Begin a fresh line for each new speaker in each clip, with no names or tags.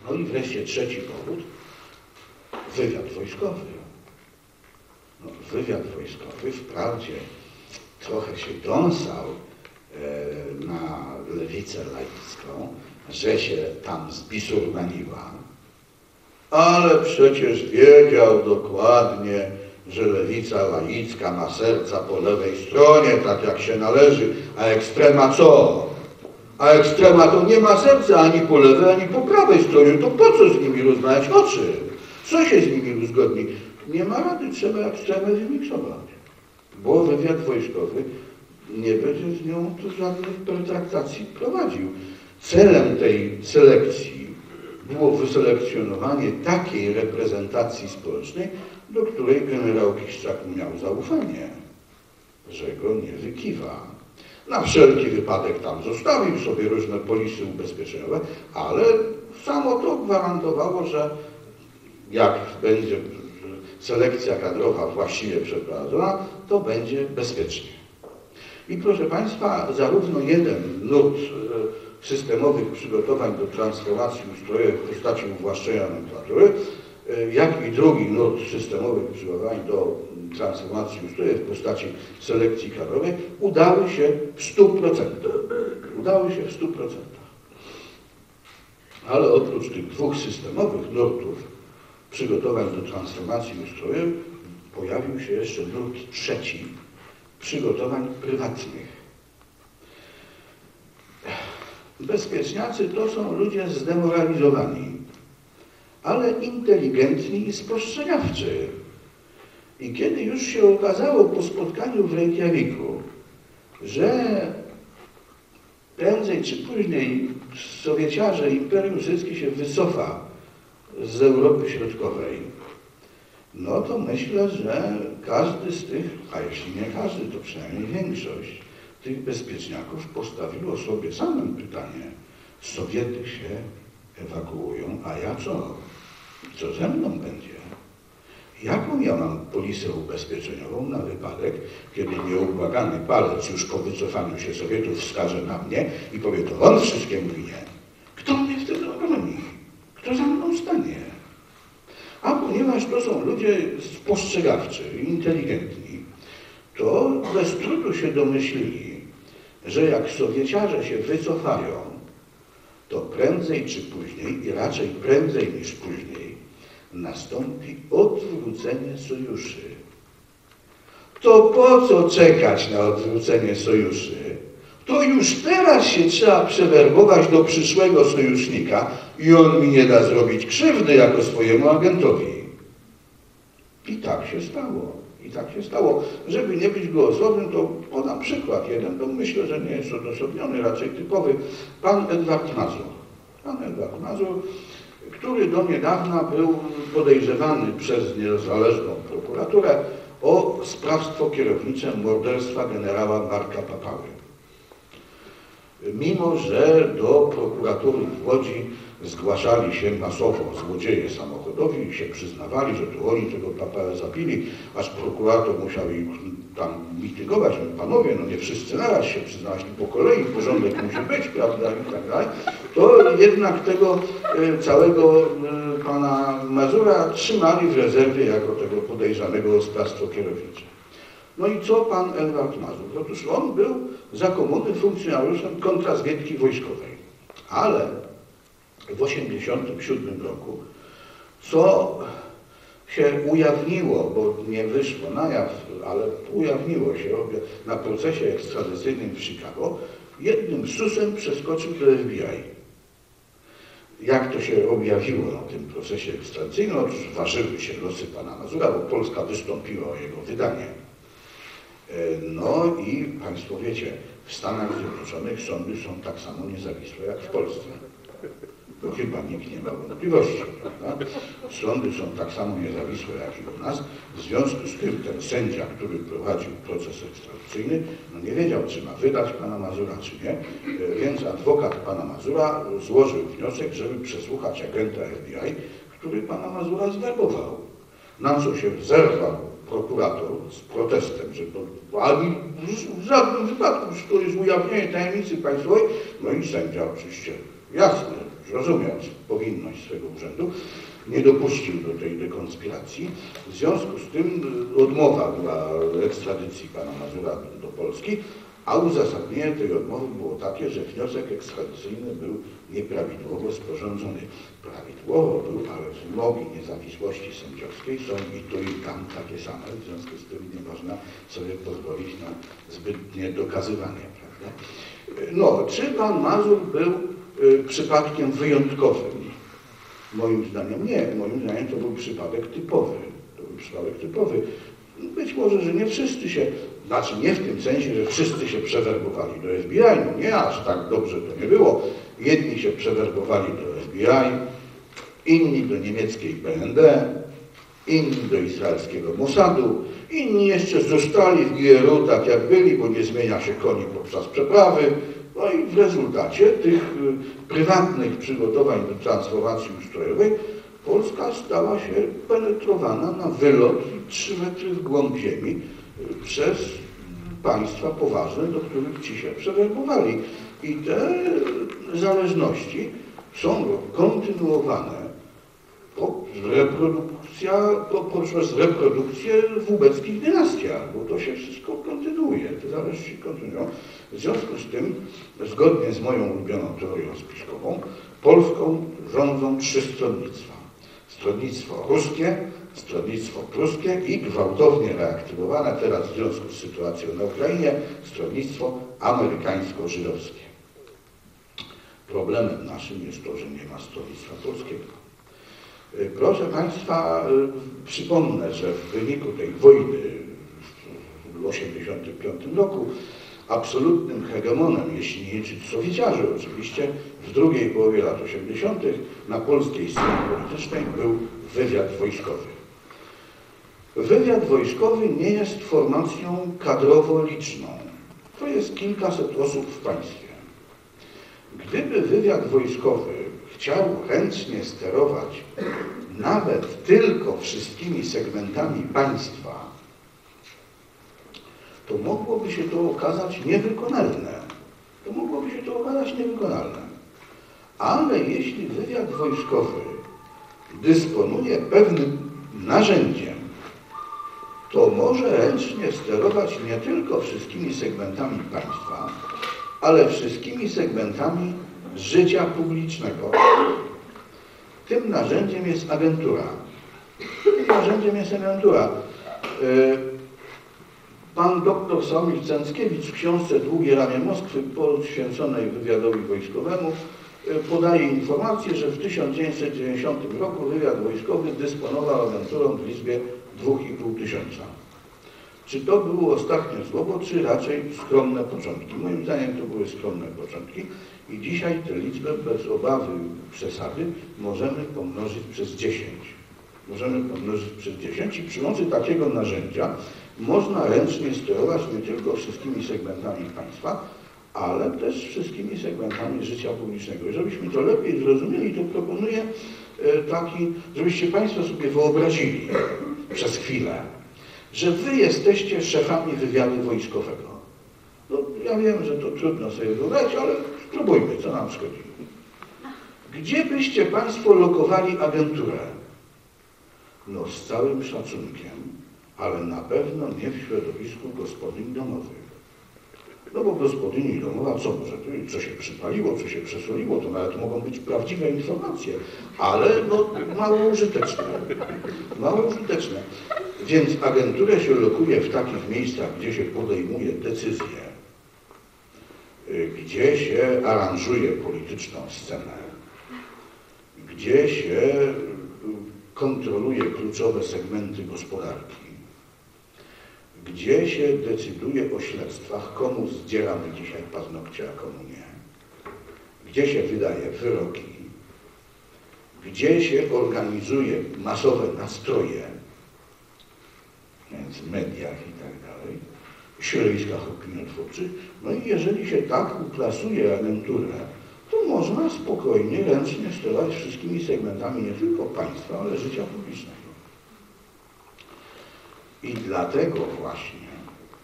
No i wreszcie trzeci powód, wywiad wojskowy. No, wywiad wojskowy wprawdzie trochę się dąsał na lewicę laicką, że się tam zbisurmaniła, ale przecież wiedział dokładnie, że lewica laicka ma serca po lewej stronie, tak jak się należy, a ekstrema co? A ekstrema to nie ma serca ani po lewej, ani po prawej stronie. To po co z nimi rozmawiać? O czym? Co się z nimi uzgodni? Nie ma rady, trzeba ekstremę wymiksować. Bo wywiad wojskowy nie będzie z nią tu żadnych pertraktacji prowadził. Celem tej selekcji było wyselekcjonowanie takiej reprezentacji społecznej, do której generał Kiszczak miał zaufanie, że go nie wykiwa. Na wszelki wypadek tam zostawił sobie różne polisy ubezpieczeniowe, ale samo to gwarantowało, że jak będzie selekcja kadrowa właściwie przeprowadzona, to będzie bezpiecznie. I proszę Państwa, zarówno jeden nurt systemowych przygotowań do transformacji ustrojowej w postaci uwłaszczenia nomenklatury, jak i drugi nurt systemowych przygotowań do transformacji ustrojowej w postaci selekcji kadrowej udały się w 100%. Udały się w 100%. Ale oprócz tych dwóch systemowych nurtów przygotowań do transformacji ustrojowej pojawił się jeszcze nurt trzeci przygotowań prywatnych. Bezpieczniacy to są ludzie zdemoralizowani, ale inteligentni i spostrzegawczy. I kiedy już się okazało po spotkaniu w Reykjaviku, że prędzej czy później Sowieciarze, Imperium Rosyjskie się wycofa z Europy Środkowej, no to myślę, że każdy z tych, a jeśli nie każdy, to przynajmniej większość tych bezpieczniaków postawiło sobie samym pytanie: Sowiety się ewakuują, a ja co? Co ze mną będzie? Jaką ja mam polisę ubezpieczeniową na wypadek, kiedy nieubłagany palec już po wycofaniu się Sowietów wskaże na mnie i powie: to on wszystkiemu winien. Kto mnie wtedy obroni? Kto za mną stanie? A ponieważ to są ludzie spostrzegawczy, inteligentni, to bez trudu się domyślili, że jak Sowieciarze się wycofają, to prędzej czy później, i raczej prędzej niż później, nastąpi odwrócenie sojuszy. To po co czekać na odwrócenie sojuszy? To już teraz się trzeba przewerbować do przyszłego sojusznika i on mi nie da zrobić krzywdy jako swojemu agentowi. I tak się stało. I tak się stało. Żeby nie być gołosłownym, to podam przykład jeden, bo myślę, że nie jest odosobniony, raczej typowy. Pan Edward Mazur. Pan Edward Mazur, który do niedawna był podejrzewany przez niezależną prokuraturę o sprawstwo kierownicze morderstwa generała Marka Papały. Mimo że do prokuratury w Łodzi zgłaszali się masowo złodzieje samochodowi i się przyznawali, że to oni tego Papałę zabili, aż prokurator musiał ich tam mitygować. Panowie, no nie wszyscy naraz się przyznać, po kolei porządek musi być, prawda, i tak dalej. To jednak tego całego pana Mazura trzymali w rezerwie jako tego podejrzanego o sprawstwo kierownicze. No i co pan Edward Mazur? Otóż on był za komuny funkcjonariuszem kontrrazwiedki wojskowej, ale w 1987 roku, co się ujawniło, bo nie wyszło na jaw, ale ujawniło się na procesie ekstradycyjnym w Chicago, jednym susem przeskoczył do FBI. Jak to się objawiło na tym procesie ekstradycyjnym? Otóż ważyły się losy pana Mazura, bo Polska wystąpiła o jego wydanie. No i Państwo wiecie, w Stanach Zjednoczonych sądy są tak samo niezawisłe jak w Polsce. To chyba nikt nie ma wątpliwości, prawda? Sądy są tak samo niezawisłe jak i u nas. W związku z tym ten sędzia, który prowadził proces ekstradycyjny, no nie wiedział, czy ma wydać pana Mazura, czy nie, więc adwokat pana Mazura złożył wniosek, żeby przesłuchać agenta FBI, który pana Mazura zwerbował. Na co się zerwał prokurator z protestem, że to ani w żadnym wypadku, że to jest ujawnienie tajemnicy państwowej, no i sędzia oczywiście jasne, rozumiąc powinność swego urzędu, nie dopuścił do tej dekonspiracji. W związku z tym odmowa była ekstradycji pana Mazura do Polski, a uzasadnienie tej odmowy było takie, że wniosek ekstradycyjny był nieprawidłowo sporządzony. Prawidłowo był, ale wymogi niezawisłości sędziowskiej są i tu i tam takie same, w związku z tym nie można sobie pozwolić na zbytnie dokazywanie, prawda? No, czy pan Mazur był przypadkiem wyjątkowym? Moim zdaniem nie. Moim zdaniem to był przypadek typowy. To był przypadek typowy. Być może, że nie wszyscy się, znaczy nie w tym sensie, że wszyscy się przewerbowali do FBI, no nie, aż tak dobrze to nie było. Jedni się przewerbowali do FBI, inni do niemieckiej BND, inni do izraelskiego Mossadu, inni jeszcze zostali w GRU tak jak byli, bo nie zmienia się koni podczas przeprawy. No i w rezultacie tych prywatnych przygotowań do transformacji ustrojowej Polska stała się penetrowana na wylot 3 metry w głąb ziemi przez państwa poważne, do których ci się przewerbowali. I te zależności są kontynuowane poprzez reprodukcję w ubeckich dynastiach, bo to się wszystko kontynuuje, te zależności kontynuują. W związku z tym, zgodnie z moją ulubioną teorią spiskową, Polską rządzą 3 stronnictwa. Stronnictwo ruskie, stronnictwo pruskie i gwałtownie reaktywowane teraz w związku z sytuacją na Ukrainie stronnictwo amerykańsko-żydowskie. Problemem naszym jest to, że nie ma stronnictwa polskiego. Proszę Państwa, przypomnę, że w wyniku tej wojny w 1985 roku absolutnym hegemonem, jeśli nie liczyć Sowieciarzy oczywiście, w drugiej połowie lat 80. na polskiej scenie politycznej był wywiad wojskowy. Wywiad wojskowy nie jest formacją kadrowo-liczną. To jest kilkaset osób w państwie. Gdyby wywiad wojskowy chciał ręcznie sterować nawet tylko wszystkimi segmentami państwa, to mogłoby się to okazać niewykonalne. Ale jeśli wywiad wojskowy dysponuje pewnym narzędziem, to może ręcznie sterować nie tylko wszystkimi segmentami państwa, ale wszystkimi segmentami życia publicznego. Tym narzędziem jest agentura. Pan doktor Sławomir Cęckiewicz w książce Długie ramię Moskwy poświęconej wywiadowi wojskowemu podaje informację, że w 1990 roku wywiad wojskowy dysponował agenturą w liczbie 2,5 tysiąca. Czy to było ostatnie słowo, czy raczej skromne początki? Moim zdaniem to były skromne początki i dzisiaj tę liczbę bez obawy przesady możemy pomnożyć przez 10. I przy mocy takiego narzędzia można ręcznie sterować nie tylko wszystkimi segmentami państwa, ale też wszystkimi segmentami życia publicznego. I żebyśmy to lepiej zrozumieli, to proponuję żebyście Państwo sobie wyobrazili przez chwilę, że Wy jesteście szefami wywiadu wojskowego. No, ja wiem, że to trudno sobie wyobrazić, ale spróbujmy, co nam szkodzi. Gdzie byście Państwo lokowali agenturę? No, z całym szacunkiem, ale na pewno nie w środowisku gospodyń domowych. No bo gospodyni domowa, co może, co się przypaliło, co się przesoliło, to nawet mogą być prawdziwe informacje, ale no, mało użyteczne. Więc agenturę się lokuje w takich miejscach, gdzie się podejmuje decyzje, gdzie się aranżuje polityczną scenę, gdzie się kontroluje kluczowe segmenty gospodarki, gdzie się decyduje o śledztwach, komu zdzieramy dzisiaj paznokcie, a komu nie, gdzie się wydaje wyroki, gdzie się organizuje masowe nastroje, więc w mediach i tak dalej, w środowiskach opiniotwórczych. No i jeżeli się tak uklasuje agenturę, to można spokojnie, ręcznie sterować wszystkimi segmentami nie tylko państwa, ale życia publicznego. I dlatego właśnie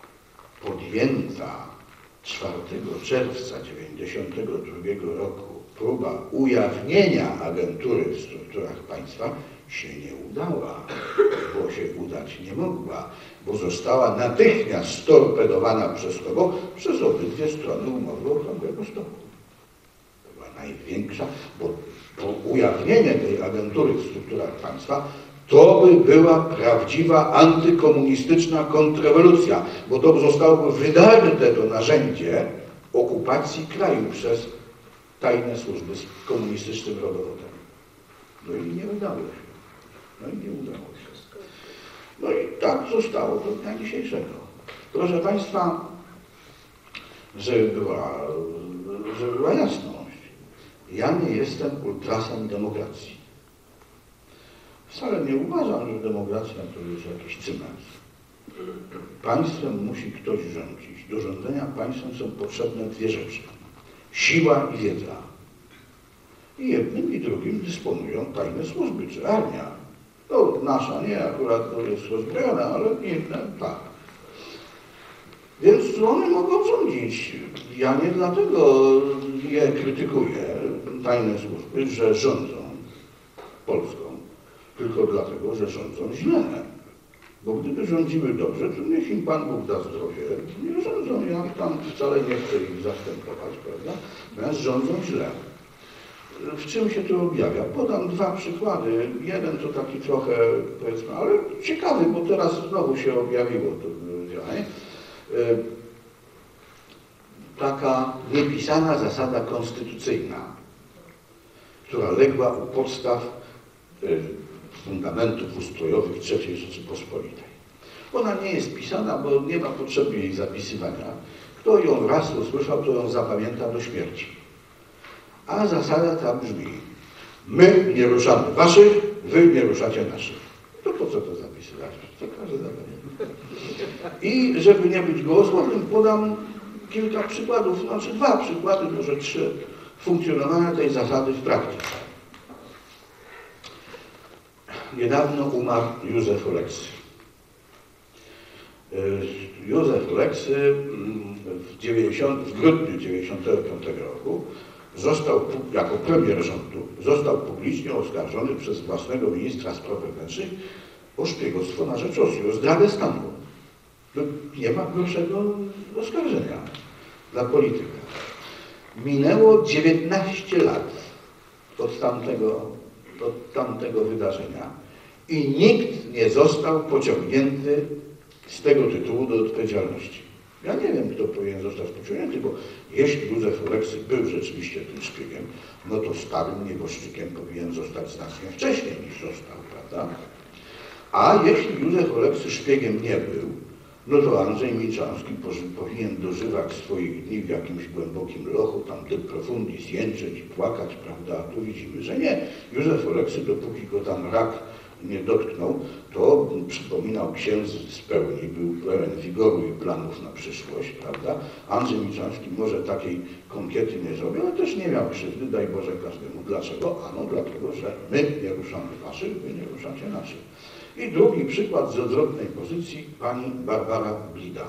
podjęta 4 czerwca 1992 roku próba ujawnienia agentury w strukturach państwa się nie udała, bo się udać nie mogła, bo została natychmiast storpedowana przez kogo? Przez obydwie strony umowy okrągłego stołu. To była największa, bo ujawnienie tej agentury w strukturach państwa to by była prawdziwa antykomunistyczna kontrrewolucja, bo to zostałoby wydarte to narzędzie okupacji kraju przez tajne służby z komunistycznym rodowodem. No i nie udało się. No i tak zostało do dnia dzisiejszego. Proszę Państwa, żeby była jasność, ja nie jestem ultrasem demokracji. Wcale nie uważam, że demokracja to jest jakiś cymers. Państwem musi ktoś rządzić. Do rządzenia państwem są potrzebne dwie rzeczy. Siła i wiedza. I jednym i drugim dysponują tajne służby, czy armia. No nasza nie, akurat to jest rozbrojona, ale inne tak. Więc one mogą rządzić. Ja nie dlatego je krytykuję, tajne służby, że rządzą Polską, tylko dlatego, że rządzą źle. Bo gdyby rządziły dobrze, to niech im Pan Bóg da zdrowie. Nie rządzą, ja tam wcale nie chcę ich zastępować, prawda? Natomiast rządzą źle. W czym się to objawia? Podam dwa przykłady. Jeden to taki trochę, powiedzmy, ale ciekawy, bo teraz znowu się objawiło to działanie. Taka niepisana zasada konstytucyjna, która legła u podstaw fundamentów ustrojowych III Rzeczypospolitej. Ona nie jest pisana, bo nie ma potrzeby jej zapisywania. Kto ją raz usłyszał, to ją zapamięta do śmierci. A zasada ta brzmi: my nie ruszamy waszych, wy nie ruszacie naszych. To po co to zapisywać? To każdy zapamięta. I żeby nie być gołosłownym, podam kilka przykładów, znaczy dwa przykłady, może trzy, funkcjonowania tej zasady w praktyce. Niedawno umarł Józef Oleksy. Józef Oleksy w grudniu 1995 roku został, jako premier rządu, został publicznie oskarżony przez własnego ministra spraw wewnętrznych o szpiegostwo na rzecz Rosji, o zdradę stanu. No, nie ma gorszego oskarżenia dla polityka. Minęło 19 lat od tamtego wydarzenia i nikt nie został pociągnięty z tego tytułu do odpowiedzialności. Ja nie wiem, kto powinien zostać pociągnięty, bo jeśli Józef Oleksy był rzeczywiście tym szpiegiem, no to starym nieboszczykiem powinien zostać znacznie wcześniej niż został, prawda? A jeśli Józef Oleksy szpiegiem nie był, no to Andrzej Milczanski powinien dożywać swoich dni w jakimś głębokim lochu, tam de profundis, jęczeć i płakać, prawda? A tu widzimy, że nie. Józef Oleksy, dopóki go tam rak nie dotknął, to przypominał księdza z pełni, był pełen wigoru i planów na przyszłość, prawda? Andrzej Milczanski może takiej konkiety nie zrobił, ale też nie miał krzywdy, daj Boże każdemu. Dlaczego? Ano dlatego, że my nie ruszamy waszych, wy nie ruszacie naszych. I drugi przykład z odwrotnej pozycji, pani Barbara Blida.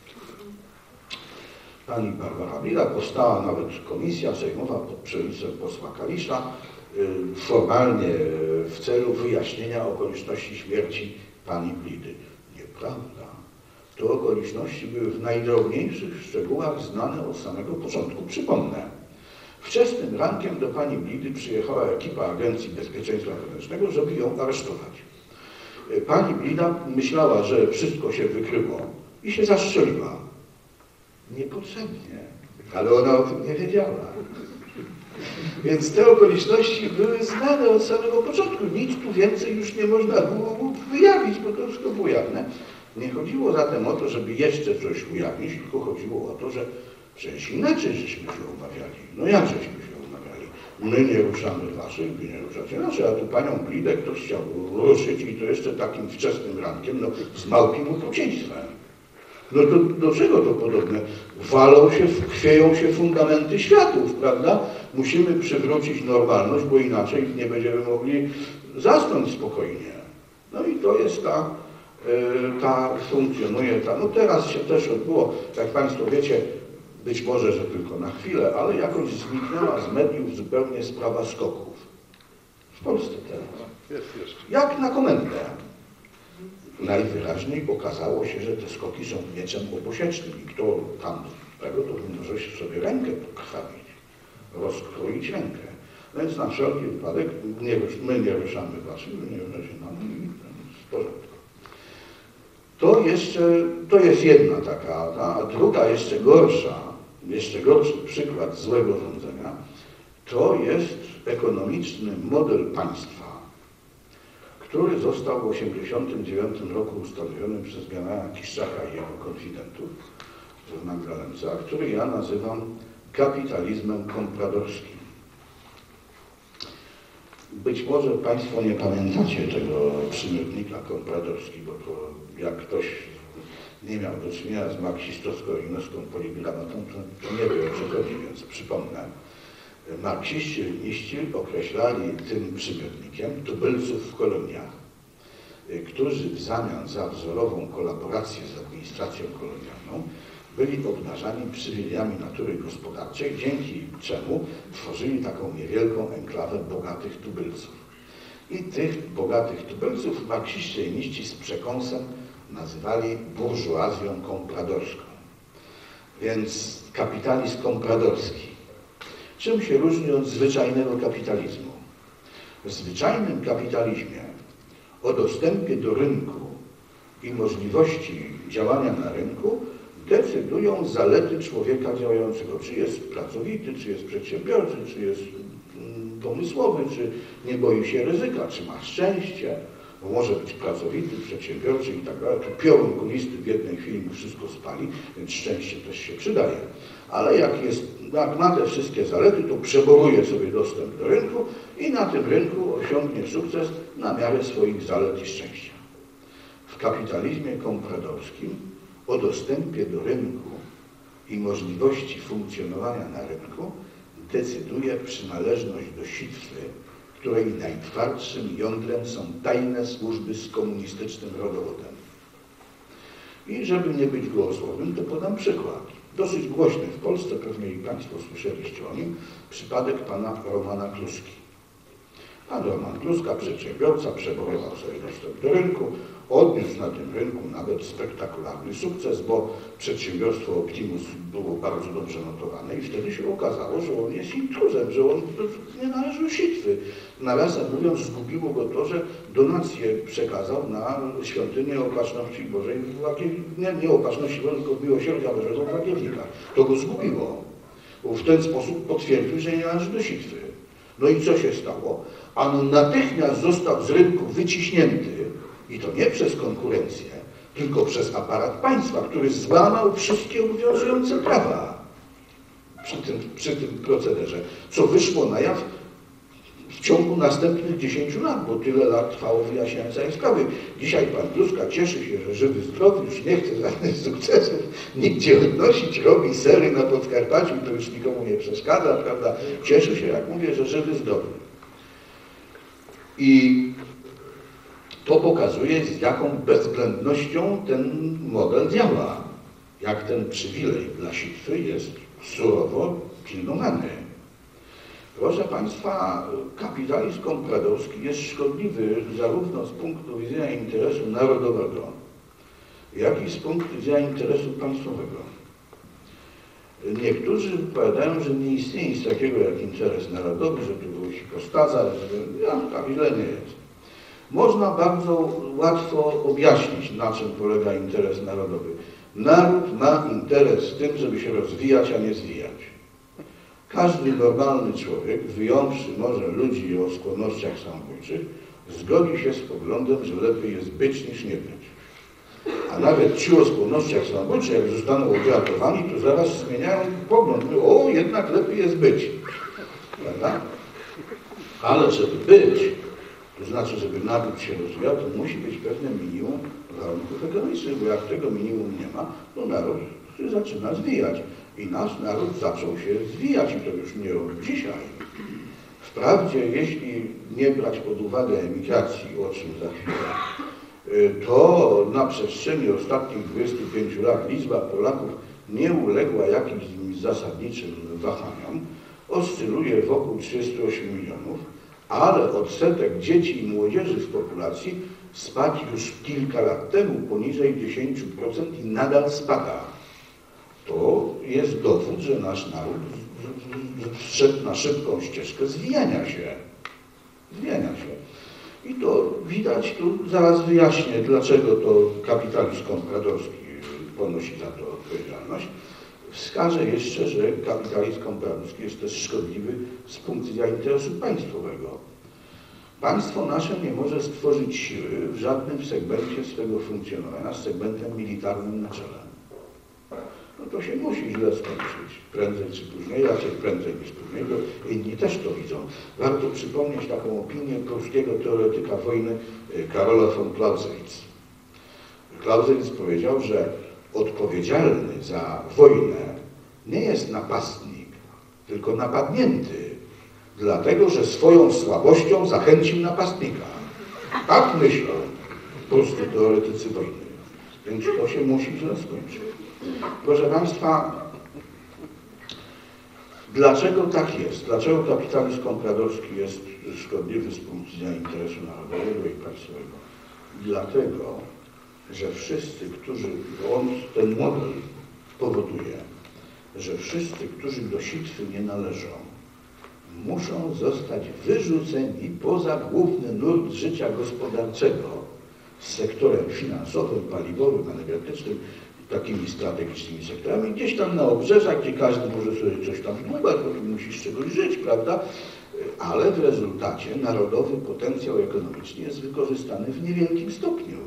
Pani Barbara Blida, powstała nawet komisja sejmowa pod przewodnictwem posła Kalisza, formalnie w celu wyjaśnienia okoliczności śmierci pani Blidy. Nieprawda. Te okoliczności były w najdrobniejszych szczegółach znane od samego początku. Przypomnę, wczesnym rankiem do pani Blidy przyjechała ekipa Agencji Bezpieczeństwa Wewnętrznego, żeby ją aresztować. Pani Blida myślała, że wszystko się wykryło i się zastrzeliła. Niepotrzebnie, ale ona o tym nie wiedziała. Więc te okoliczności były znane od samego początku. Nic tu więcej już nie można było wyjawić, bo to wszystko było jawne. Nie chodziło zatem o to, żeby jeszcze coś ujawnić, tylko chodziło o to, że przecież inaczej żeśmy się umawiali. No jak żeśmy się umawiali? My nie ruszamy waszych, wy nie ruszacie naszych, a tu panią Blidę ktoś chciał ruszyć i to jeszcze takim wczesnym rankiem, no z małpim okrucieństwem. No to do czego to podobne? Chwieją się fundamenty światów, prawda? Musimy przywrócić normalność, bo inaczej nie będziemy mogli zasnąć spokojnie. No i to jest funkcjonuje ta, no teraz się też odbyło, jak Państwo wiecie, być może, że tylko na chwilę, ale jakoś zniknęła z mediów zupełnie sprawa skoków. W Polsce teraz. Jak na komendę. Najwyraźniej okazało się, że te skoki są mieczem obosiecznym i kto tam tego, to może sobie rękę pokrwawić, rozkroić rękę. Więc na wszelki wypadek my nie ruszamy waszych, nie ruszamy i w porządku. To jest jedna taka, a druga jeszcze gorszy przykład złego rządzenia, to jest ekonomiczny model państwa, który został w 1989 roku ustanowiony przez generała Kiszczaka i jego konfidentów w Magdalemce, a który ja nazywam kapitalizmem kompradorskim. Być może państwo nie pamiętacie tego przymiotnika kompradorski, bo to jak ktoś nie miał do czynienia z marksistowsko-leninowską poligrammatą, to nie wie, o co chodzi, więc przypomnę. Marksiści, leniści określali tym przymiotnikiem tubylców w koloniach, którzy w zamian za wzorową kolaborację z administracją kolonialną byli obdarzani przywilejami natury gospodarczej, dzięki czemu tworzyli taką niewielką enklawę bogatych tubylców. I tych bogatych tubylców marksiści leniści z przekąsem nazywali burżuazją kompradorską. Więc kapitalizm kompradorski. Czym się różni od zwyczajnego kapitalizmu? W zwyczajnym kapitalizmie o dostępie do rynku i możliwości działania na rynku decydują zalety człowieka działającego. Czy jest pracowity, czy jest przedsiębiorczy, czy jest pomysłowy, czy nie boi się ryzyka, czy ma szczęście. Bo może być pracowity, przedsiębiorczy i tak dalej. Tu piorun kulisty w jednej chwili mu wszystko spali, więc szczęście też się przydaje. Ale jak ma te wszystkie zalety, to przeboruje sobie dostęp do rynku i na tym rynku osiągnie sukces na miarę swoich zalet i szczęścia. W kapitalizmie kompradorskim o dostępie do rynku i możliwości funkcjonowania na rynku decyduje przynależność do sitwy, której najtwardszym jądrem są tajne służby z komunistycznym rodowodem. I żeby nie być gołosłownym, to podam przykład. Dosyć głośny w Polsce, pewnie i państwo słyszeliście o nim, przypadek pana Romana Kluski. Pan Roman Kluska, przedsiębiorca, przeborował sobie dostęp do rynku, odniósł na tym rynku nawet spektakularny sukces, bo przedsiębiorstwo Optimus było bardzo dobrze notowane i wtedy się okazało, że on jest intruzem, że on nie należy do sitwy. Nawiasem mówiąc, zgubiło go to, że donację przekazał na świątynię Opatrzności Bożej, nie Opatrzności Bożej, tylko Miłosierdzia Bożego w Łagiewnikach. To go zgubiło. Bo w ten sposób potwierdził, że nie należy do sitwy. No i co się stało? Ano natychmiast został z rynku wyciśnięty, i to nie przez konkurencję, tylko przez aparat państwa, który złamał wszystkie obowiązujące prawa przy tym procederze, co wyszło na jaw w ciągu następnych 10 lat, bo tyle lat trwało wyjaśnianie całej sprawy. Dzisiaj pan Kluska cieszy się, że żywy, zdrowy, już nie chce żadnych sukcesów nigdzie odnosić, robi sery na Podkarpaciu i to już nikomu nie przeszkadza, prawda? Cieszy się, jak mówię, że żywy, zdrowy. I to pokazuje, z jaką bezwzględnością ten model działa. Jak ten przywilej dla sitwy jest surowo pilnowany. Proszę państwa, kapitalizm kompradorski jest szkodliwy zarówno z punktu widzenia interesu narodowego, jak i z punktu widzenia interesu państwowego. Niektórzy powiadają, że nie istnieje nic takiego jak interes narodowy, że tu był hipostaza, że tak źle nie jest. Można bardzo łatwo objaśnić, na czym polega interes narodowy. Naród ma interes w tym, żeby się rozwijać, a nie zwijać. Każdy normalny człowiek, wyjąwszy może ludzi o skłonnościach samobójczych, zgodzi się z poglądem, że lepiej jest być niż nie być. A nawet ci o skłonnościach samobójczych, jak zostaną odratowani, to zaraz zmieniają pogląd. O, jednak lepiej jest być. Prawda? Ale żeby być, to znaczy, żeby naród się rozwijał, to musi być pewne minimum warunków ekonomicznych, bo jak tego minimum nie ma, to naród się zaczyna zwijać. I nasz naród zaczął się zwijać i to już nie od dzisiaj. Wprawdzie, jeśli nie brać pod uwagę emigracji, o czym za chwilę, to na przestrzeni ostatnich 25 lat liczba Polaków nie uległa jakimś zasadniczym wahaniom, oscyluje wokół 38 milionów, ale odsetek dzieci i młodzieży z populacji spadł już kilka lat temu poniżej 10% i nadal spada. To jest dowód, że nasz naród wszedł na szybką ścieżkę zwijania się. I to widać, tu zaraz wyjaśnię, dlaczego to kapitalizm kompradorski ponosi za to odpowiedzialność. Wskażę jeszcze, że kapitalizm kompradorski jest też szkodliwy z punktu widzenia interesu państwowego. Państwo nasze nie może stworzyć siły w żadnym segmencie swego funkcjonowania z segmentem militarnym na czele. No to się musi źle skończyć, prędzej czy później, raczej prędzej niż później, bo inni też to widzą. Warto przypomnieć taką opinię polskiego teoretyka wojny Karola von Clausewitz. Clausewitz powiedział, że odpowiedzialny za wojnę nie jest napastnik, tylko napadnięty, dlatego że swoją słabością zachęcił napastnika. Tak myślą polscy teoretycy wojny, więc to się musi źle skończyć. Proszę Państwa, dlaczego tak jest? Dlaczego kapitalizm kompradorski jest szkodliwy z punktu widzenia interesu narodowego i państwowego? Dlatego, że wszyscy, którzy, ten model powoduje, że wszyscy, którzy do sitwy nie należą, muszą zostać wyrzuceni poza główny nurt życia gospodarczego z sektorem finansowym, paliwowym, energetycznym, takimi strategicznymi sektorami, gdzieś tam na obrzeżach, gdzie każdy może sobie coś tam dłubać, bo musi z czegoś żyć, prawda? Ale w rezultacie narodowy potencjał ekonomiczny jest wykorzystany w niewielkim stopniu.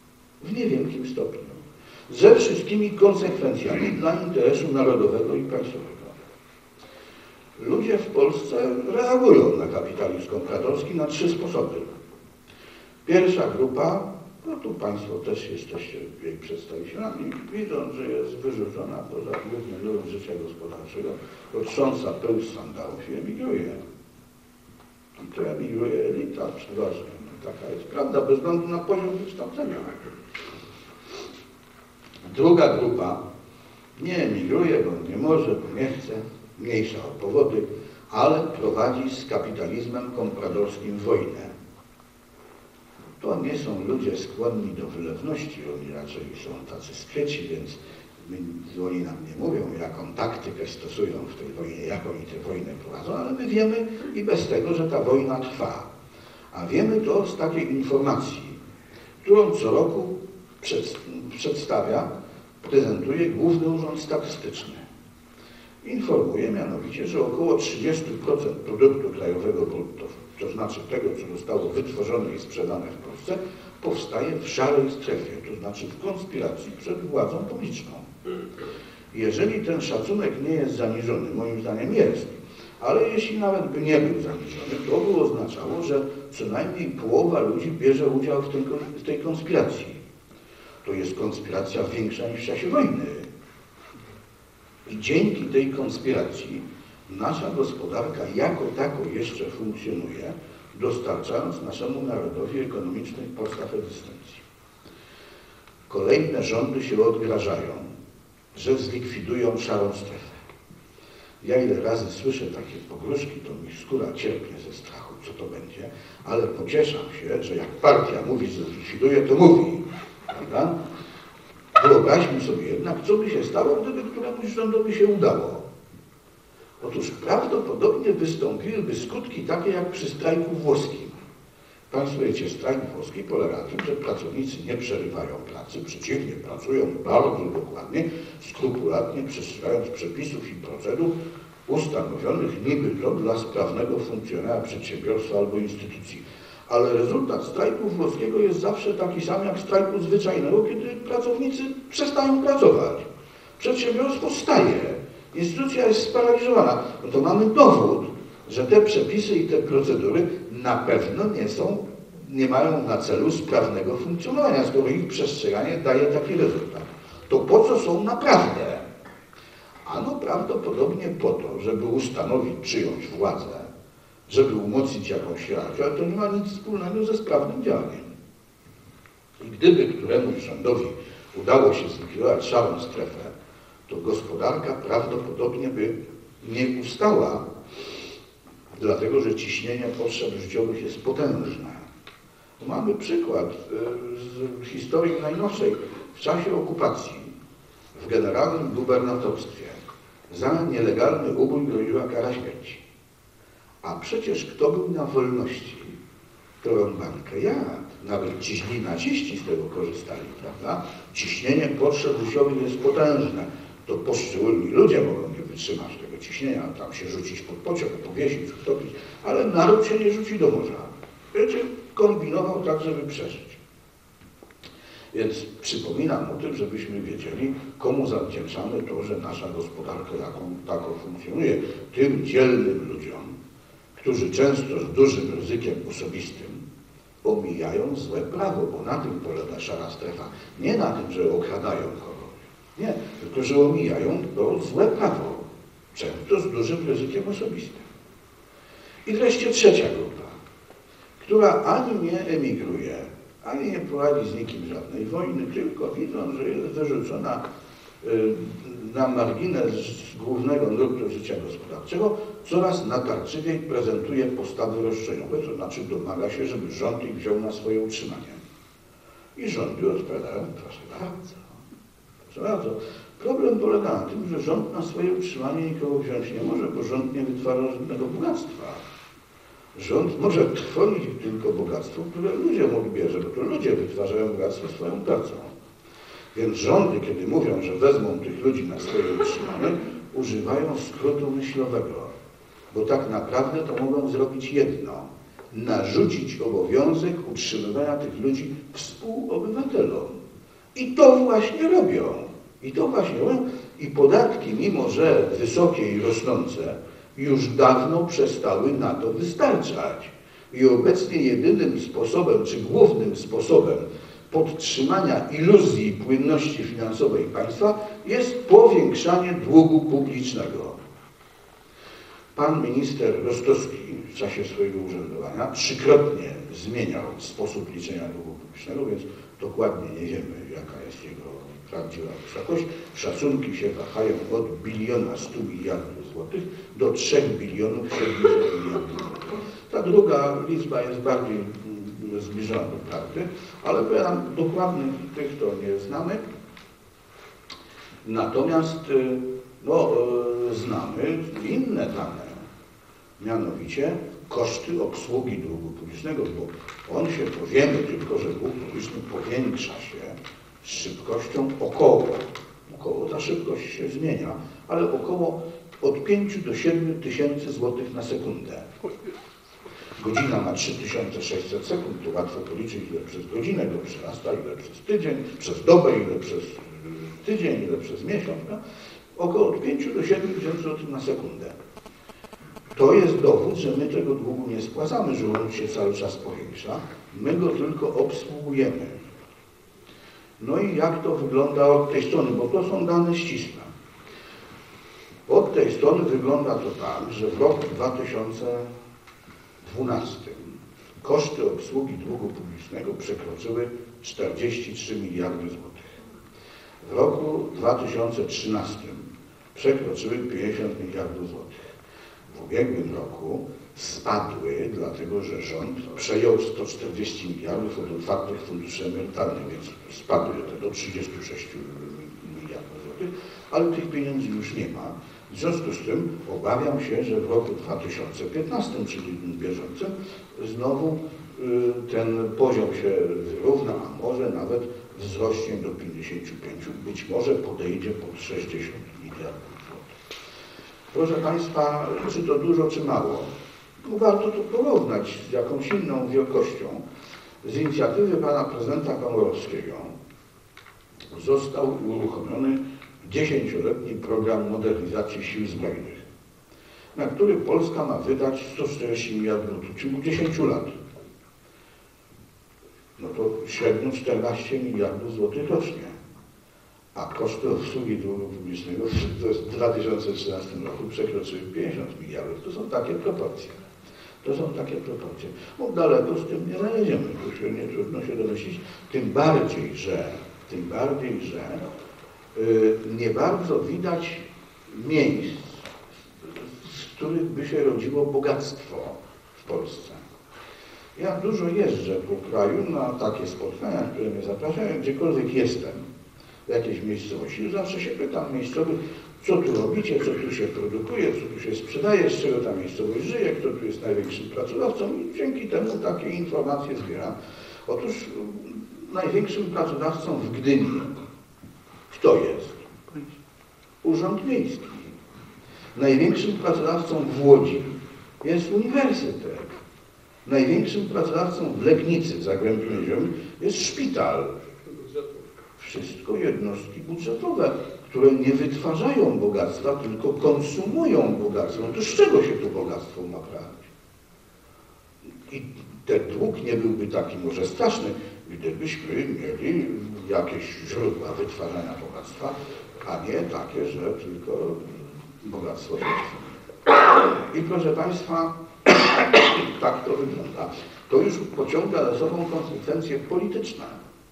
Ze wszystkimi konsekwencjami dla interesu narodowego i państwowego. Ludzie w Polsce reagują na kapitalizm kompradorski na 3 sposoby. Pierwsza grupa, no tu Państwo też jesteście jej przedstawicielami, widząc, że jest wyrzucona poza główny nurt życia gospodarczego, otrząsa pył z sandałów i emigruje. I to emigruje elita przeważnie. Taka jest prawda, bez względu na poziom wykształcenia. Druga grupa nie emigruje, bo nie może, bo nie chce, mniejsza o powody, ale prowadzi z kapitalizmem kompradorskim wojnę. To nie są ludzie skłonni do wylewności, oni raczej są tacy skryci, więc oni nam nie mówią, jaką taktykę stosują w tej wojnie, jak oni tę wojnę prowadzą, ale my wiemy i bez tego, że ta wojna trwa. A wiemy to z takiej informacji, którą co roku prezentuje Główny Urząd Statystyczny. Informuje mianowicie, że około 30% produktu krajowego brutto, to znaczy tego, co zostało wytworzone i sprzedane w Polsce, powstaje w szarej strefie, to znaczy w konspiracji przed władzą publiczną. Jeżeli ten szacunek nie jest zaniżony, moim zdaniem jest, ale jeśli nawet by nie był zaniżony, to by oznaczało, że co najmniej połowa ludzi bierze udział w tej konspiracji. To jest konspiracja większa niż w czasie wojny. I dzięki tej konspiracji nasza gospodarka jako tako jeszcze funkcjonuje, dostarczając naszemu narodowi ekonomicznych podstaw egzystencji. Kolejne rządy się odgrażają, że zlikwidują szarą strefę. Ja ile razy słyszę takie pogróżki, to mi skóra cierpnie ze strachu, co to będzie, ale pocieszam się, że jak partia mówi, że zlikwiduje, to mówi. Prawda? Wyobraźmy sobie jednak, co by się stało, gdyby któremuś rządowi się udało. Otóż prawdopodobnie wystąpiłyby skutki takie jak przy strajku włoskim. Państwo wiecie, strajk włoski polega na tym, że pracownicy nie przerywają pracy, przeciwnie, pracują bardzo dokładnie, skrupulatnie, przestrzegając przepisów i procedur ustanowionych niby to dla sprawnego funkcjonowania przedsiębiorstwa albo instytucji. Ale rezultat strajku włoskiego jest zawsze taki sam jak strajku zwyczajnego, kiedy pracownicy przestają pracować. Przedsiębiorstwo staje, instytucja jest sparaliżowana. No to mamy dowód, że te przepisy i te procedury na pewno nie mają na celu sprawnego funkcjonowania, skoro ich przestrzeganie daje taki rezultat. To po co są naprawdę? Ano prawdopodobnie po to, żeby ustanowić czyjąś władzę, żeby umocnić jakąś hierarchię, ale to nie ma nic wspólnego ze sprawnym działaniem. I gdyby któremuś rządowi udało się zlikwidować szarą strefę, to gospodarka prawdopodobnie by nie ustała, dlatego że ciśnienie potrzeb życiowych jest potężne. Mamy przykład z historii najnowszej. W czasie okupacji w generalnym gubernatorstwie za nielegalny ubój groziła kara śmierci. A przecież kto był na wolności, to rąbankę jadł. Nawet ci źli naziści z tego korzystali, prawda? Ciśnienie potrzeb życiowych jest potężne. To poszczególni ludzie mogą nie wytrzymać tego ciśnienia, tam się rzucić pod pociąg, powiesić, utopić, ale naród się nie rzuci do morza. Wiecie, kombinował tak, żeby przeżyć. Więc przypominam o tym, żebyśmy wiedzieli, komu zawdzięczamy to, że nasza gospodarka taką funkcjonuje. Tym dzielnym ludziom, którzy często z dużym ryzykiem osobistym omijają złe prawo, bo na tym polega szara strefa. Nie na tym, że okradają kogoś. Nie, tylko że omijają to złe prawo. Często z dużym ryzykiem osobistym. I wreszcie trzecia grupa, która ani nie emigruje, ani nie prowadzi z nikim żadnej wojny, tylko widząc, że jest wyrzucona na margines głównego nurtu życia gospodarczego, coraz natarczywiej prezentuje postawy roszczeniowe, to znaczy domaga się, żeby rząd ich wziął na swoje utrzymanie. I rządy odpowiadają, proszę bardzo, proszę bardzo. Problem polega na tym, że rząd na swoje utrzymanie nikogo wziąć nie może, bo rząd nie wytwarza żadnego bogactwa. Rząd może tworzyć tylko bogactwo, które ludzie mu bierze, bo to ludzie wytwarzają bogactwo swoją pracą. Więc rządy, kiedy mówią, że wezmą tych ludzi na swoje utrzymanie, używają skrótu myślowego, bo tak naprawdę to mogą zrobić jedno: narzucić obowiązek utrzymywania tych ludzi współobywatelom. I to właśnie robią. I podatki, mimo że wysokie i rosnące, już dawno przestały na to wystarczać. I obecnie jedynym sposobem, czy głównym sposobem podtrzymania iluzji płynności finansowej państwa jest powiększanie długu publicznego. Pan minister Rostowski w czasie swojego urzędowania trzykrotnie zmieniał sposób liczenia długu publicznego, więc dokładnie nie wiemy, jaka jest jego prawdziwa wysokość. Szacunki się wahają od 1 100 miliardów złotych do 3 700 miliardów złotych. Ta druga liczba jest bardziej zbliżona do prawdy, ale powiadam, dokładnych tych to nie znamy. Natomiast znamy inne dane, mianowicie koszty obsługi długu publicznego, bo on się, wiemy tylko, że dług publiczny powiększa się z szybkością około ta szybkość się zmienia, ale około od 5 do 7 tysięcy złotych na sekundę. Godzina ma 3600 sekund, to łatwo policzyć, ile przez godzinę go przerasta, ile przez tydzień, przez dobę, ile przez tydzień, ile przez miesiąc. No? Około od 5 do 7 tysięcy złotych na sekundę. To jest dowód, że my tego długu nie spłacamy, że on się cały czas powiększa. My go tylko obsługujemy. No i jak to wygląda od tej strony, bo to są dane ścisłe. Od tej strony wygląda to tak, że w roku 2012 koszty obsługi długu publicznego przekroczyły 43 miliardy złotych. W roku 2013 przekroczyły 50 miliardów złotych. W ubiegłym roku spadły, dlatego że rząd przejął 140 miliardów od otwartych funduszy emerytalnych, więc spadły te do 36 miliardów złotych, ale tych pieniędzy już nie ma. W związku z tym obawiam się, że w roku 2015, czyli bieżącym, znowu ten poziom się wyrówna, a może nawet wzrośnie do 55, być może podejdzie pod 60 miliardów złotych. Proszę Państwa, czy to dużo, czy mało? No, warto to porównać z jakąś inną wielkością. Z inicjatywy pana prezydenta Komorowskiego został uruchomiony 10-letni program modernizacji sił zbrojnych, na który Polska ma wydać 140 miliardów w ciągu 10 lat. No to średnio 14 miliardów złotych rocznie. A koszty obsługi długu publicznego w 2013 roku przekroczyły 50 miliardów. To są takie proporcje. Bo daleko z tym nie zajedziemy. Tu się nie trudno się domyślić. Tym bardziej, że nie bardzo widać miejsc, z których by się rodziło bogactwo w Polsce. Ja dużo jeżdżę po kraju na takie spotkania, które mnie zapraszają, gdziekolwiek jestem, w jakiejś miejscowości. Zawsze się pytam miejscowych, co tu robicie, co tu się produkuje, co tu się sprzedaje, z czego ta miejscowość żyje, kto tu jest największym pracodawcą i dzięki temu takie informacje zbieram. Otóż największym pracodawcą w Gdyni kto jest? Urząd Miejski. Największym pracodawcą w Łodzi jest uniwersytet. Największym pracodawcą w Legnicy, w Zagłębiu Ziemi, jest szpital. Wszystko jednostki budżetowe, które nie wytwarzają bogactwa, tylko konsumują bogactwo. No to z czego się to bogactwo ma brać? I ten dług nie byłby taki może straszny, gdybyśmy mieli jakieś źródła wytwarzania bogactwa, a nie takie, że tylko bogactwo się tworzy. I proszę Państwa, tak to wygląda. To już pociąga za sobą konsekwencje polityczne.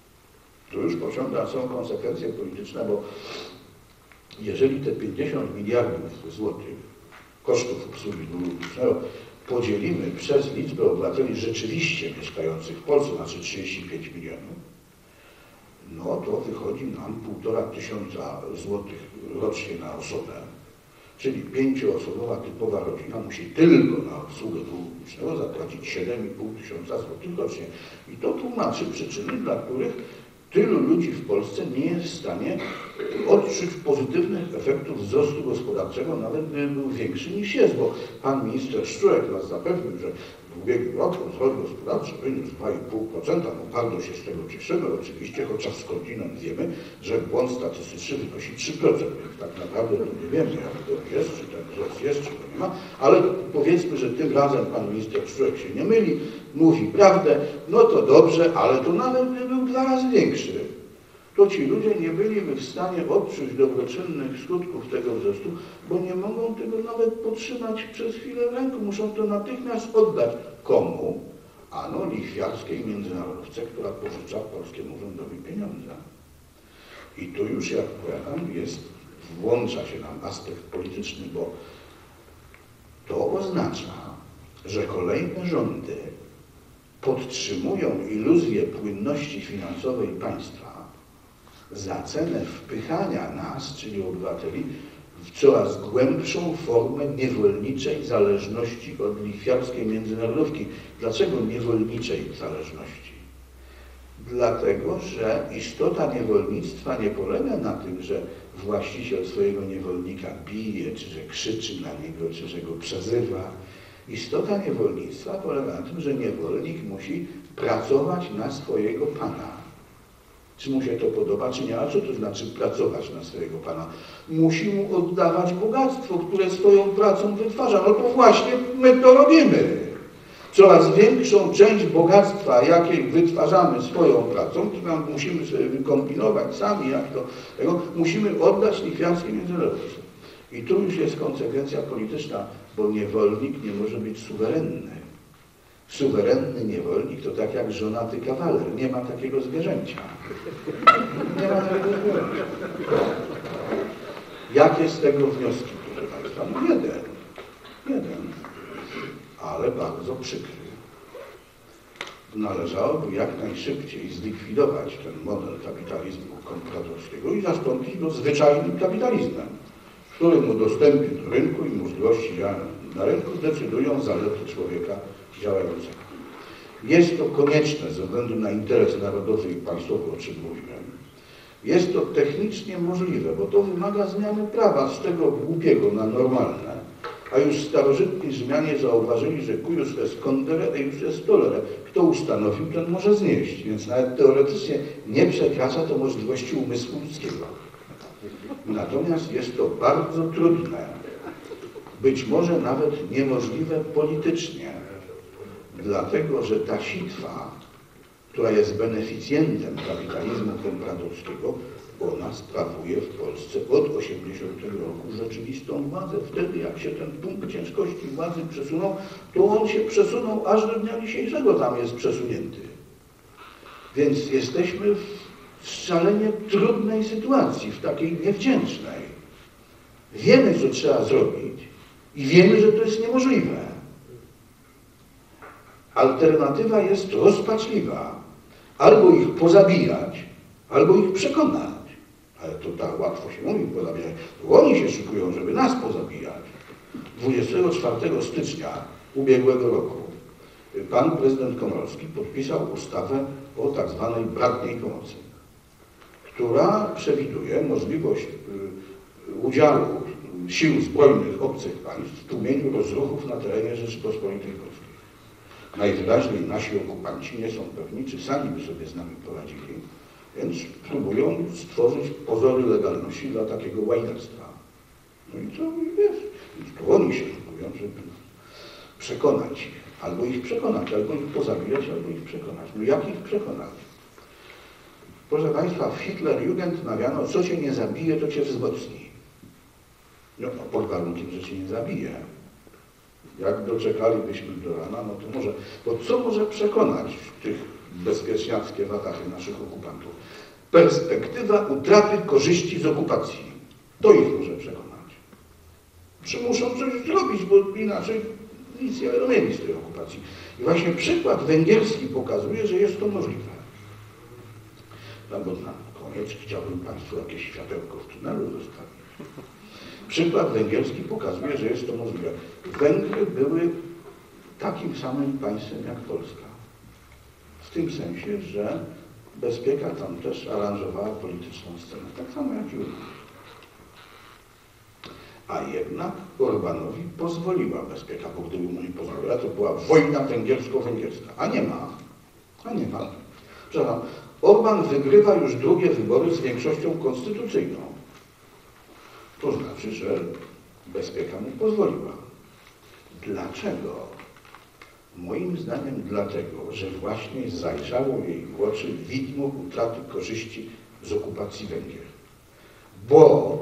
Bo jeżeli te 50 miliardów złotych kosztów obsługi długu publicznego podzielimy przez liczbę obywateli rzeczywiście mieszkających w Polsce, znaczy 35 milionów, no to wychodzi nam 1500 złotych rocznie na osobę. Czyli 5-osobowa typowa rodzina musi tylko na obsługę długu publicznego zapłacić 7,5 tysiąca złotych rocznie. I to tłumaczy przyczyny, dla których tylu ludzi w Polsce nie jest w stanie odczuć pozytywnych efektów wzrostu gospodarczego, nawet gdyby był większy niż jest, bo pan minister Szczurek nas zapewnił, że w ubiegłym roku wzrost gospodarczy wyniósł 2,5%, no bardzo się z tego cieszymy oczywiście, chociaż skądinąd wiemy, że błąd statystyczny wynosi 3%, więc tak naprawdę to nie wiemy, jak to jest, czy ten wzrost jest, czy go nie ma, ale powiedzmy, że tym razem pan minister Szczurek się nie myli, mówi prawdę, no to dobrze, ale to nawet by był 2 razy większy. To ci ludzie nie byliby w stanie odczuć dobroczynnych skutków tego wzrostu, bo nie mogą tego nawet podtrzymać przez chwilę w ręku. Muszą to natychmiast oddać. Komu? Ano lichwiarskiej międzynarodówce, która pożycza polskiemu rządowi pieniądze. I tu już, jak powiadam, włącza się nam aspekt polityczny, bo to oznacza, że kolejne rządy podtrzymują iluzję płynności finansowej państwa za cenę wpychania nas, czyli obywateli, w coraz głębszą formę niewolniczej zależności od lichwiarskiej międzynarodówki. Dlaczego niewolniczej zależności? Dlatego, że istota niewolnictwa nie polega na tym, że właściciel swojego niewolnika bije, czy że krzyczy na niego, czy że go przezywa. Istota niewolnictwa polega na tym, że niewolnik musi pracować na swojego pana. Czy mu się to podoba, czy nie? A co to znaczy pracować na swojego pana? Musi mu oddawać bogactwo, które swoją pracą wytwarza. No to właśnie my to robimy. Coraz większą część bogactwa, jakie wytwarzamy swoją pracą, to nam musimy sobie wykombinować sami, jak to, musimy oddać lichwiarskiej międzynarodówce. I tu już jest konsekwencja polityczna, bo niewolnik nie może być suwerenny. Suwerenny niewolnik to tak jak żonaty kawaler. Nie ma takiego zwierzęcia. Nie ma takiego zwierzęcia. Jakie z tego wnioski, proszę Państwa? No jeden. Ale bardzo przykry. Należałoby jak najszybciej zlikwidować ten model kapitalizmu kompratorskiego i zastąpić go zwyczajnym kapitalizmem, w którym udostępnieniu do rynku i możliwości działania na rynku decydują zalety człowieka działającego. Jest to konieczne ze względu na interes narodowy i państwowy, o czym mówiłem. Jest to technicznie możliwe, bo to wymaga zmiany prawa z tego głupiego na normalne. A już starożytni Rzymianie zauważyli, że cuius est condere, eius est tolere. Kto ustanowił, ten może znieść. Więc nawet teoretycznie nie przekracza to możliwości umysłu ludzkiego. Natomiast jest to bardzo trudne, być może nawet niemożliwe politycznie, dlatego że ta sitwa, która jest beneficjentem kapitalizmu kompratorskiego, ona sprawuje w Polsce od 80 roku rzeczywistą władzę. Wtedy, jak się ten punkt ciężkości władzy przesunął, to on się przesunął aż do dnia dzisiejszego, tam jest przesunięty. Więc jesteśmy w szalenie trudnej sytuacji, w takiej niewdzięcznej. Wiemy, co trzeba zrobić i wiemy, że to jest niemożliwe. Alternatywa jest rozpaczliwa. Albo ich pozabijać, albo ich przekonać. Ale to tak łatwo się mówi, pozabijać. Oni się szykują, żeby nas pozabijać. 24 stycznia ubiegłego roku pan prezydent Komorowski podpisał ustawę o tak zwanej bratniej pomocy, która przewiduje możliwość udziału sił zbrojnych obcych państw w tłumieniu rozruchów na terenie Rzeczypospolitej Polskiej. Najwyraźniej nasi okupanci nie są pewni, czy sami by sobie z nami poradzili, więc próbują stworzyć pozory legalności dla takiego łajnerstwa. No i to jest. I to oni się szykują, żeby przekonać ich. Albo ich przekonać, albo ich pozabijać, albo ich przekonać. No jak ich przekonać? Proszę Państwa, w Hitlerjugend mawiano, co cię nie zabije, to cię wzmocni. No pod warunkiem, że cię nie zabije. Jak doczekalibyśmy do rana, no to może, bo co może przekonać w tych bezpieczniackie watachy naszych okupantów? Perspektywa utraty korzyści z okupacji. To ich może przekonać. Czy muszą coś zrobić, bo inaczej nic nie będą mieli z tej okupacji. I właśnie przykład węgierski pokazuje, że jest to możliwe. No bo na koniec chciałbym Państwu jakieś światełko w tunelu zostawić. Przykład węgierski pokazuje, że jest to możliwe. Węgry były takim samym państwem jak Polska. W tym sensie, że bezpieka tam też aranżowała polityczną scenę. Tak samo jak i u nas. A jednak Orbánowi pozwoliła bezpieka, bo gdyby mu nie pozwoliła, to była wojna węgiersko-węgierska. A nie ma. A nie ma. Przepraszam, Orbán wygrywa już drugie wybory z większością konstytucyjną. To znaczy, że bezpieka mu pozwoliła. Dlaczego? Moim zdaniem dlatego, że właśnie zajrzało jej w oczy widmo utraty korzyści z okupacji Węgier. Bo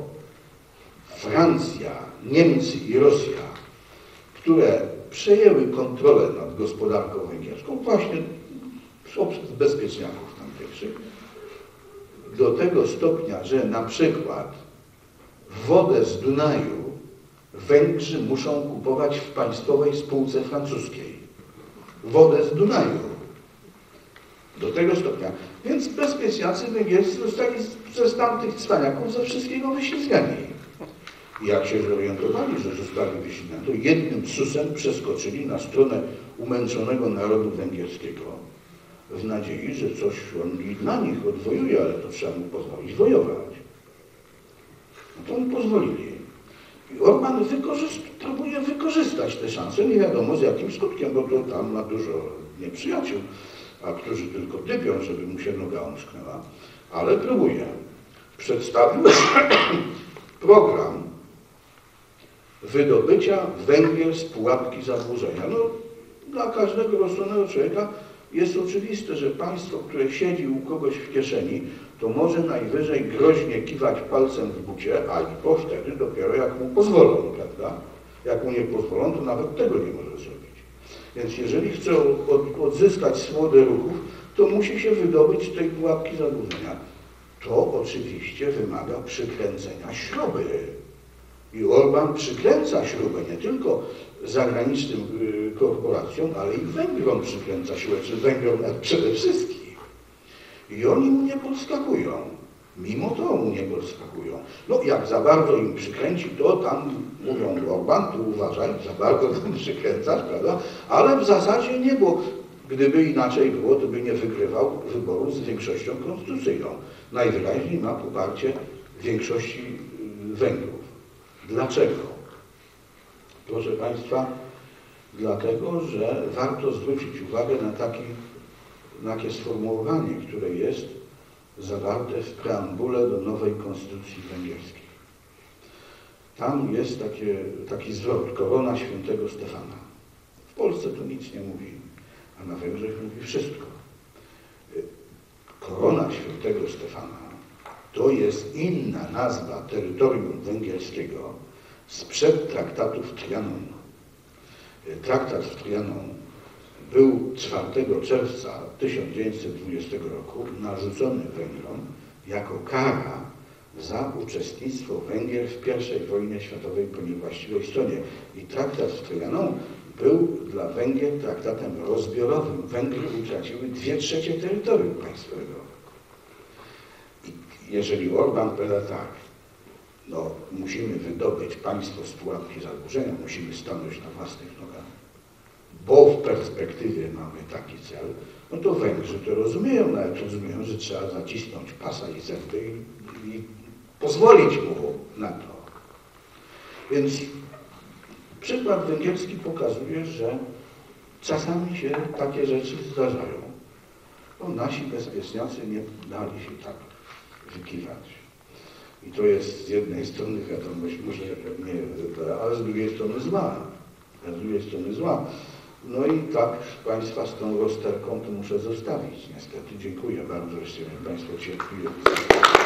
Francja, Niemcy i Rosja, które przejęły kontrolę nad gospodarką węgierską właśnie poprzez bezpieczniaków tamtejszych, do tego stopnia, że na przykład wodę z Dunaju Węgrzy muszą kupować w państwowej spółce francuskiej. Wodę z Dunaju. Do tego stopnia. Więc bezpieczniacy węgierscy zostali przez tamtych cwaniaków ze wszystkiego wyślizgani. I jak się zorientowali, że zostali wyślizgani, to jednym susem przeskoczyli na stronę umęczonego narodu węgierskiego w nadziei, że coś on i dla nich odwojuje, ale to trzeba mu pozwolić wojować. No to mu pozwolili. I Orbán próbuje wykorzystać tę szansę, nie wiadomo z jakim skutkiem, bo to tam ma dużo nieprzyjaciół, a którzy tylko typią, żeby mu się noga omsknęła, ale próbuje. Przedstawił program wydobycia Węgier z pułapki zadłużenia. No, dla każdego rozsądnego człowieka jest oczywiste, że państwo, które siedzi u kogoś w kieszeni, to może najwyżej groźnie kiwać palcem w bucie, a i po wtedy dopiero jak mu pozwolą, prawda? Jak mu nie pozwolą, to nawet tego nie może zrobić. Więc jeżeli chce odzyskać swobodę ruchów, to musi się wydobyć z tej pułapki zadłużenia. To oczywiście wymaga przykręcenia śruby. I Orbán przykręca śrubę nie tylko zagranicznym korporacjom, ale i Węgrom przykręca śrubę, czy Węgrom przede wszystkim. I oni mu nie podskakują. Mimo to mu nie podskakują. No jak za bardzo im przykręci, to tam mówią Orbán, tu uważaj, za bardzo tam przykręcasz, prawda? Ale w zasadzie nie, bo gdyby inaczej było, to by nie wygrywał wyboru z większością konstytucyjną. Najwyraźniej ma poparcie większości Węgrów. Dlaczego? Proszę Państwa, dlatego, że warto zwrócić uwagę na takie sformułowanie, które jest zawarte w preambule do nowej konstytucji węgierskiej. Tam jest taki zwrot, korona świętego Stefana. W Polsce to nic nie mówi, a na Węgrzech mówi wszystko. Korona świętego Stefana to jest inna nazwa terytorium węgierskiego sprzed traktatu w Trianon. Traktat w Trianon był 4 czerwca 1920 roku narzucony Węgrom jako kara za uczestnictwo Węgier w I wojnie światowej po niewłaściwej stronie. I traktat z Trojaną był dla Węgier traktatem rozbiorowym. Węgry utraciły 2/3 terytorium państwowego. I jeżeli Orban powiada tak, no musimy wydobyć państwo z pułapki zadłużenia, musimy stanąć na własnych nogach, bo w perspektywie mamy taki cel, no to Węgrzy to rozumieją, nawet rozumieją, że trzeba zacisnąć pasa i zęby i pozwolić mu na to. Więc przykład węgierski pokazuje, że czasami się takie rzeczy zdarzają. No, nasi bezpieczniacy nie dali się tak wykiwać. I to jest z jednej strony wiadomość, może nie, ale z drugiej strony zła. Z drugiej strony zła. No i tak Państwa z tą rozterką to muszę zostawić. Niestety dziękuję bardzo, że mnie Państwo cierpliwie.